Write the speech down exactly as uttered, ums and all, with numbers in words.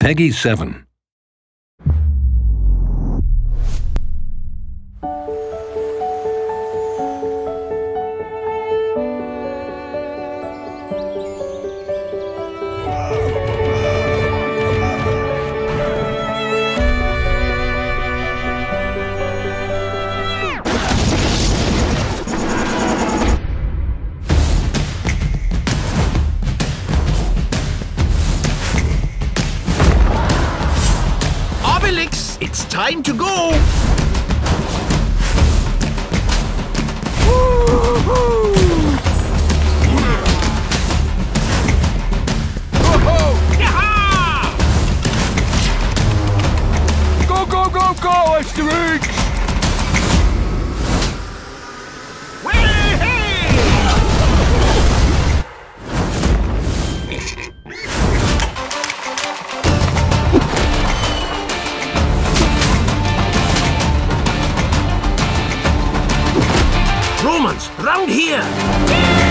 Peggy seven. Obelix, it's time to go! Go, go, go, go, Asterix! Romans, round here!